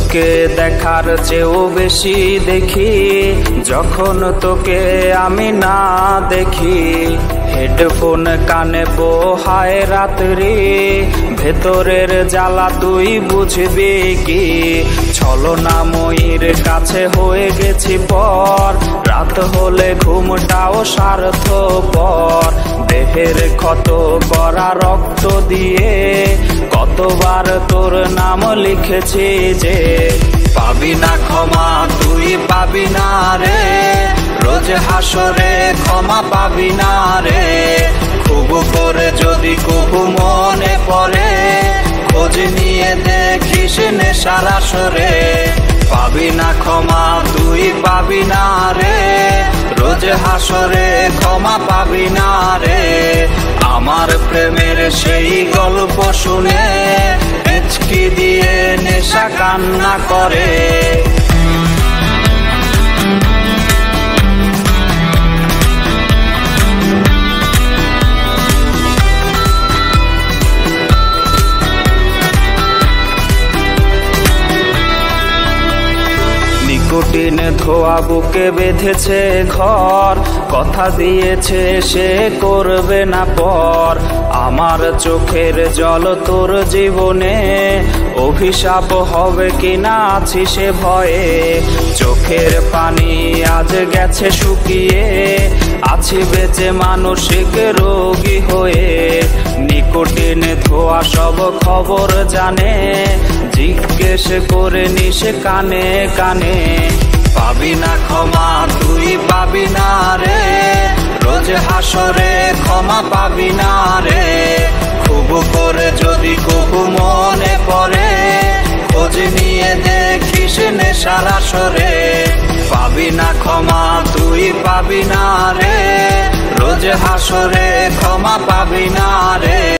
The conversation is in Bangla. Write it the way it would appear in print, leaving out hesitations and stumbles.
তোকে দেখার চেয়েও বেশি দেখি যখন তোকে আমি না দেখি। হেডফোন কানে পোহায় রাত্রি, ভেতরের জ্বালা তুই বুঝবি কি। ছলনাময়ীর কাছে হয়ে গেছি পর, রাত হলে ঘুমটাও স্বার্থপর। দেহের ক্ষত করা রক্ত দিয়ে কতবার তোর নাম লিখেছি যে, পাবি না ক্ষমা তুই পাবি না রে, রোজ হাসরে ক্ষমা পাবি না রে। খুব করে যদি কবু মনে পড়ে, খোঁজ নিয়ে দেখিস নেশার আসরে। পাবি না ক্ষমা তুই পাবি না রে, রোজ হাসরে ক্ষমা পাবি না রে। আমার প্রেমের সেই গল্প শুনে হেঁচকি দিয়ে নেশা কান্না করে। নিকোটিন ধোয়া বুকে বেঁধেছে ঘর, কথা দিয়েছে সে করবে না পর। আমার চোখের জল তোর জীবনে অভিশাপ হবে কিনা আছি সে ভয়ে। চোখের পানি আজ গেছে শুকিয়ে, আছি বেঁচে মানসিক রোগী হয়ে। নিকোটিন ধোয়া সব খবর জানে, জিজ্ঞেস করে নিস কানে কানে। পাবি না ক্ষমা তুই পাবি না রে, রোজ হাসরে ক্ষমা পাবি না রে। খুব করে যদি কবু মনে পড়ে, খোঁজ নিয়ে দেখিস নেশার আসরে। পাবি না ক্ষমা তুই পাবি না রে, রোজ হাসরে ক্ষমা পাবি না রে।